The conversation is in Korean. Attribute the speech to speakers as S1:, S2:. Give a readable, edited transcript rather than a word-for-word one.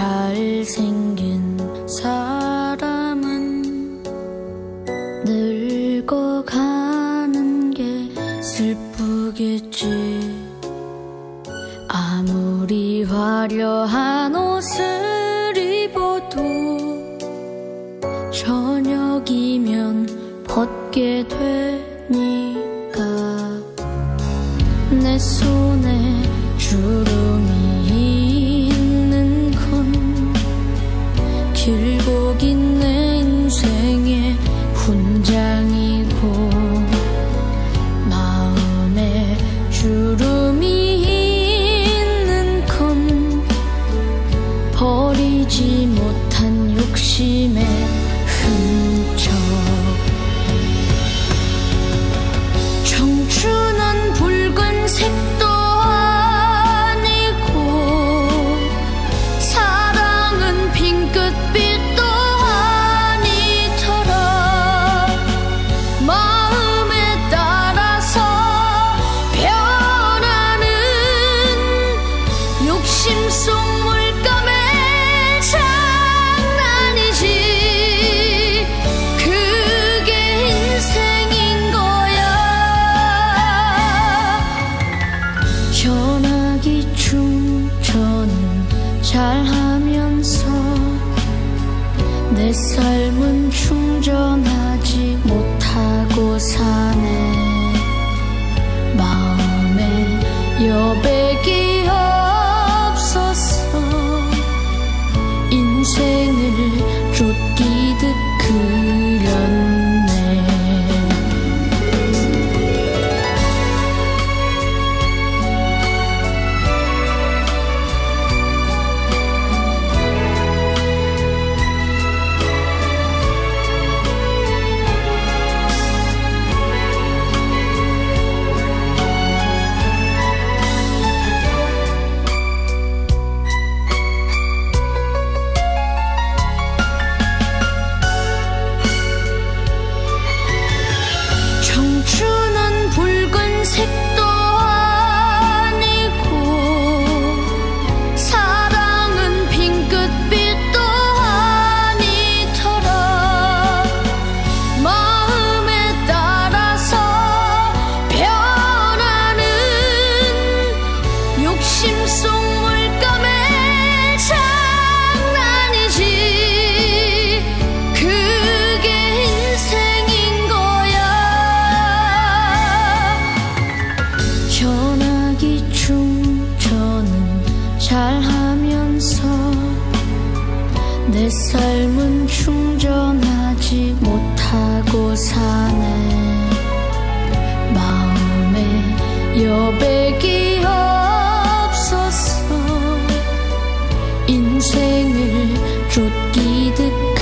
S1: 잘생긴 사람은 늙어가는 게 슬프겠지. 아무리 화려한 옷을 입어도 저녁이면 벗게 되니까. 내 손에 주름이 있는 건 길고 긴 내 인생의 훈장이고, 마음에 주름이 있는 건 버리지 못한 욕심의 흔적. 청춘은 붉은색도 아니고 사랑은 핑크빛도 아니더라. 마음에 따라서 변하는 욕심 속 물감의 장난이지. 그게 인생인 거야. 전화기 충전은 잘하면서 내 삶은 충전하지 못하고 사네. 마음에 여백이 없어서 인생을 쫓기듯 그렸네. 청춘은 붉은색도 아니고 사랑은 핑크빛도 아니더라. 마음에 따라서 변하는 욕심 속 물감의 장난이지. 그게 인생인 거야. 전화기 충전은 잘하면서 내 삶은 충전하지 못하고 사네. 마음에 여백이 없어서 인생을 쫓기듯